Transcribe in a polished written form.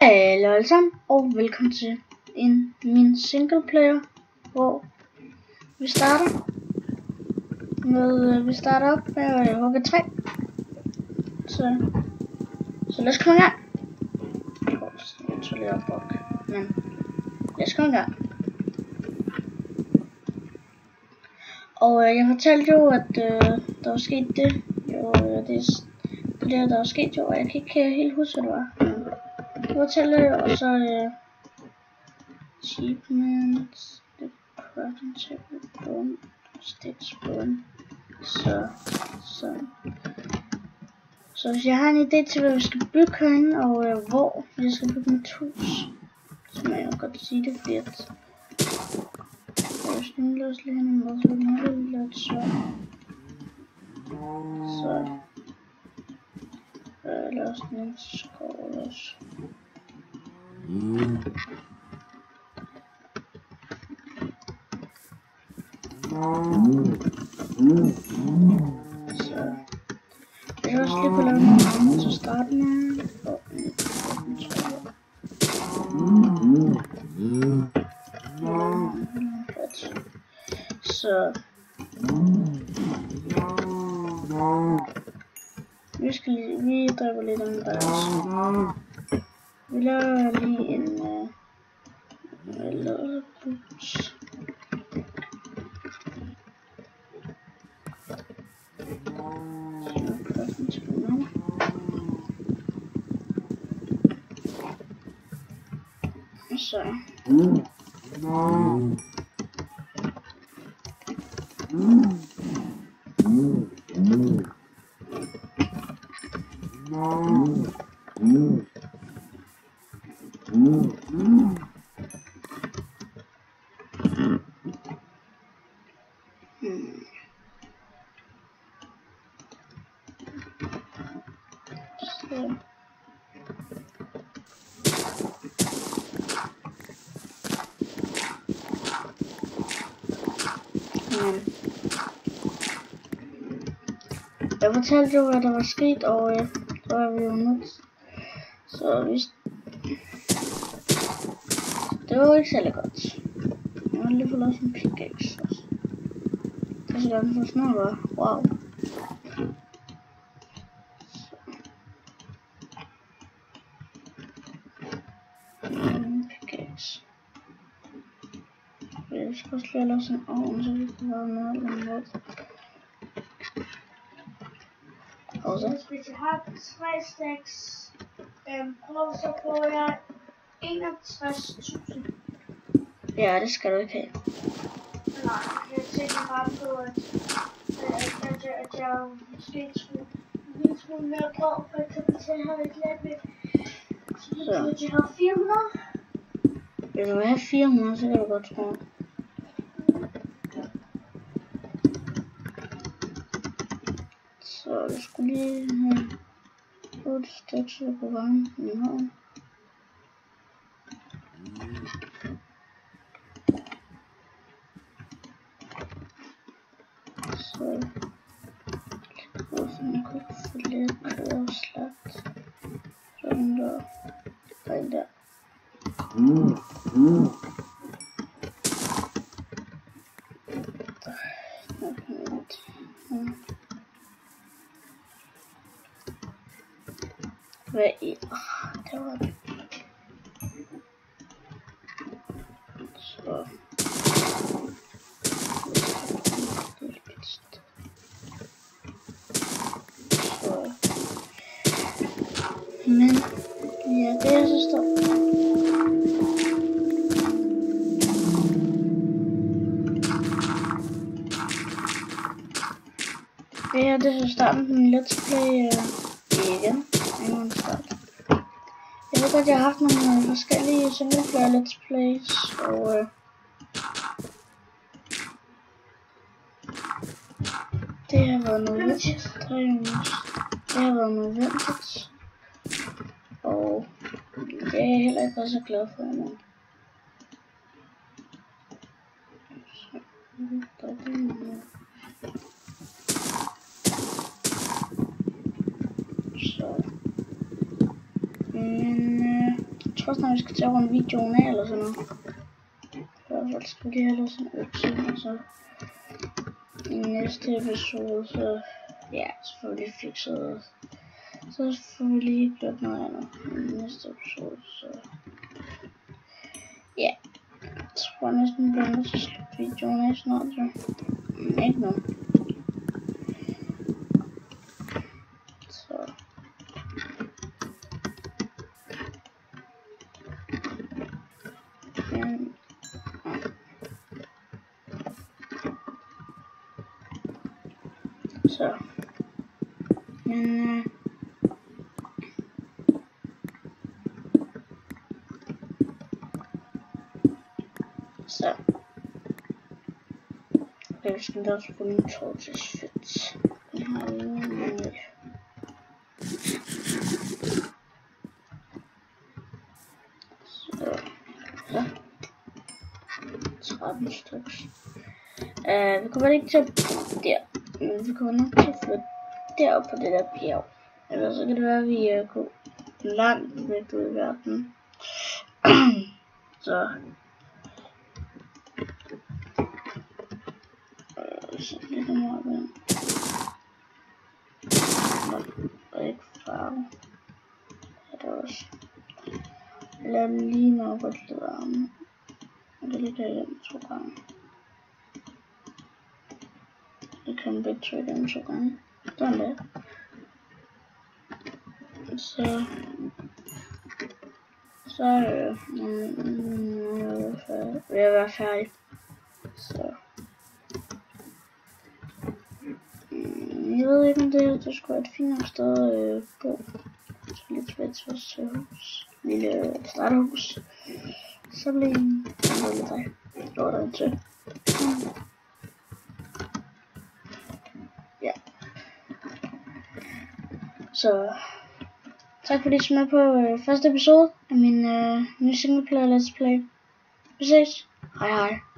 Hallo alle sammen, og velkommen til min singleplayer, hvor vi starter op med HV3. Så lad os komme i gang. Jeg tror lige op, men lad os komme i gang. Og jeg fortalte jo, at der var sket det. Jo, det der var sket jo, og jeg kan ikke helt huske, hvad det var. Jeg fortalte det, og så achievements, the crafting table, bone, stage bone. Så hvis jeg har en idé til, hvad vi skal bygge herinde, og hvor vi skal bygge mit hus, så må jeg jo godt sige det, fordi at jeg skal indlåse lige henne, og så må jeg lave et svær. Så lad os lige en skov også. Så jeg også lige kunne lave nogle andre til starten af. Så vi dræber lidt om der også. Vi laver lige en boots. Så jeg fortalte jo, hvad der var sket, og så var vi jo nødt. Så det var jo ikke særlig godt. Jeg har lige fået lavet sådan en pickaxe også. Det ser godt så snart var. Wow. Pickaxe. Jeg skal også lige lave sådan en ovn, så vi kan lave noget eller noget. Hvis jeg har 3 stacks, så får jeg 61.000. Ja, det skal du ikke have. Nej, jeg tænker bare på, at jeg måske skulle en smule mere på, for eksempel til at have et lidt med. Så hvis jeg har 400. Hvis du vil have 400, så kan du godt tro. Så vi skulle lige have 8 stykker på vejen i hånden. Så sådan kunne jeg få lidt kødslagt. Sådan der. Sådan der. Hvad i? Det var det. Så. Men ja, det er så stort. Det her det er så starten på min let's play igen. Jeg ved godt, jeg har haft nogle forskellige singleplayer let's plays, og det har været nødvendigt. Det har været nødvendigt, og det er jeg heller ikke været så glad for endnu. Så. Men tror snart, vi skal tage rundt videoen af, eller sådan noget. I hvert fald skal vi have sådan en øvelse, og så i næste episode, så ja, selvfølgelig fikset. Så får vi lige gjort noget andet i næste episode, så ja. Jeg tror næsten, vi bliver nødt til at slutte videoen af snart, så ikke noget. Så så men så jeg skal også få min torches fit. Den har vi med. Så 13 stykker. Vi kommer ikke til at der, men vi kommer nok til at flytte derop på det der bjerg. Eller så kan det være, at vi går langt væk ud i verden. Så lidt meget vand. Og ikke farve. Er det også. Eller lige nok godt lidt varme. Jeg kan lige derhjemme 2 gange. Jeg kan begge 2 igennem 2 gange. Sådan der. Så vil jeg være færdig. Så jeg ved ikke om det skulle være et fint nok sted at gå. Så lidt tilbage til vores hus. Lille starterhus. Så bliver det lidt dig. Det var der en til. Ja. Så tak fordi I så med på første episode af min nye singleplayer Let's Play. Vi ses. Hej hej.